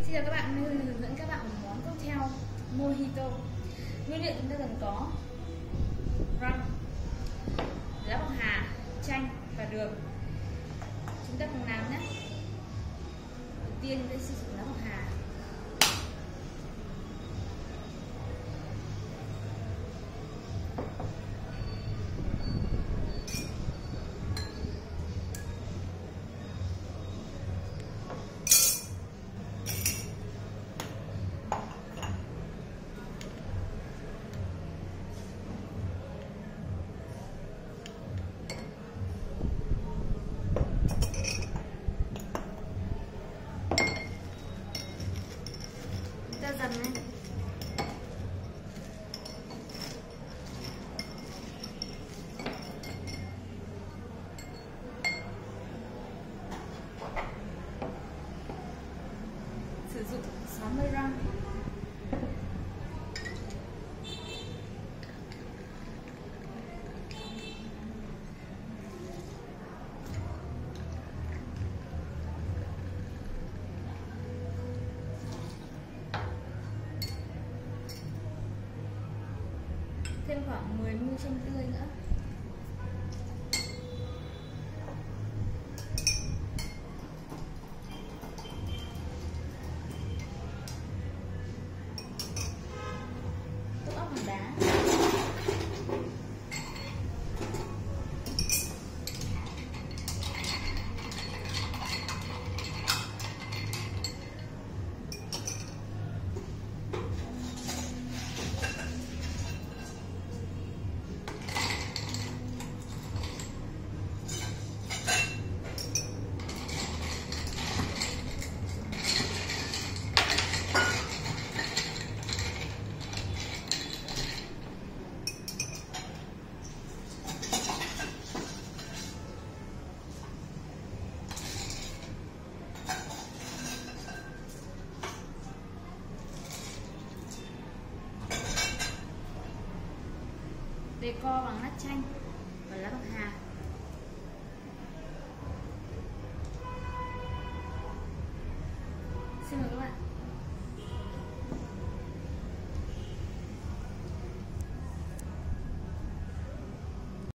Xin chào các bạn, hôm nay mình hướng dẫn các bạn một món cocktail mojito. Nguyên liệu chúng ta cần có rum, lá bọc hà, chanh và đường. Chúng ta cùng làm nhé. Đầu tiên chúng ta sử dụng lá bọc hà. Dần lên. Sử dụng 60 gram. Thêm khoảng 10 ml chanh tươi nữa. Nước ốc hòn đá. Decor bằng lát chanh và lá bạc hà.